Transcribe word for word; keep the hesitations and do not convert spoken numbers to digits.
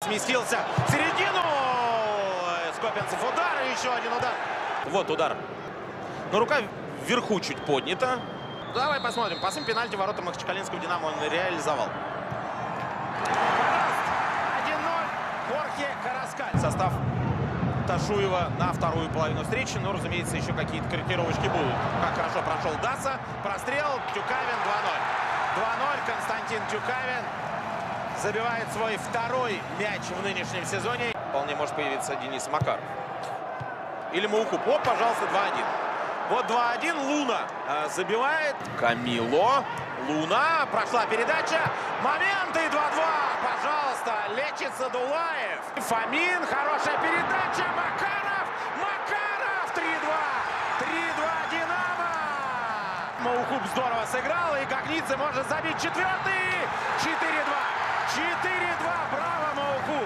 Сместился в середину. Скопинцев удар и еще один удар. Вот удар. Но рука вверху чуть поднята. Давай посмотрим. По всем пенальти ворота Махачкалинского «Динамо» он реализовал. один ноль. Хорхе Караскаль. Состав Ташуева на вторую половину встречи. Но, разумеется, еще какие-то корректировочки будут. Как хорошо прошел Даса. Прострел. Тюкавин два ноль. два ноль. Константин Тюкавин забивает свой второй мяч в нынешнем сезоне. Вполне может появиться Денис Макаров. Или Маухуб. О, пожалуйста, два один. Вот два один. Луна э, забивает. Камило. Луна. Прошла передача. Моменты. И два два. Пожалуйста. Лечится Дулаев. Фомин. Хорошая передача. Макаров. Макаров. три два. три два. Динамо. Маухуб здорово сыграл. И Гагнидзе может забить четвертый. четыре два. четыре два. Браво, Маухуб.